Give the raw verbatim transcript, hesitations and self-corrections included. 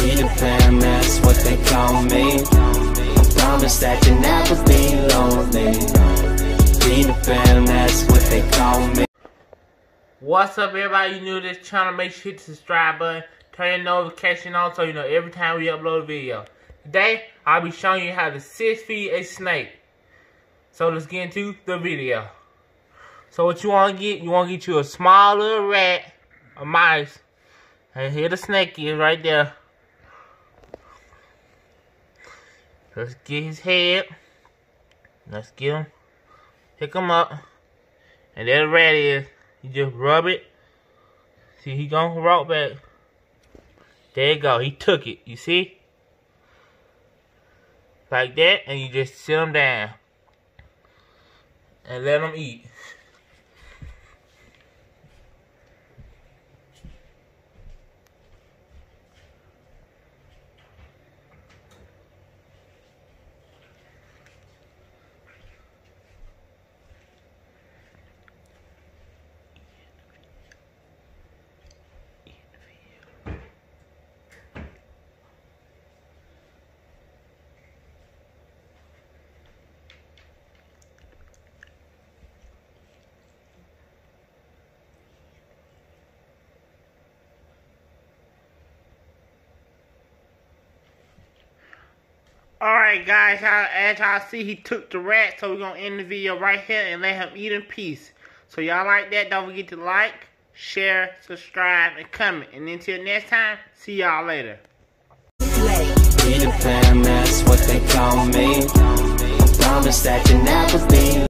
Peter Pan, that's what they call me. I promise that you'll never be lonely. Peter Pan, that's what they call me. What's up, everybody? You new to this channel, make sure you hit the subscribe button, turn your notification on so you know every time we upload a video. Today, I'll be showing you how to six feed a snake. So let's get into the video. So what you want to get, you want to get you a small little rat, a mouse, and here the snake is right there. Let's get his head. Let's get him. Pick him up. And there the rat is. You just rub it. See, he gonna walk back. There you go. He took it. You see? Like that. And you just sit him down. And let him eat. Alright guys, as y'all see, he took the rat, so we're going to end the video right here and let him eat in peace. So y'all like that, don't forget to like, share, subscribe, and comment. And until next time, see y'all later. Peter Pan, that's what they call me. I promise that you'll never be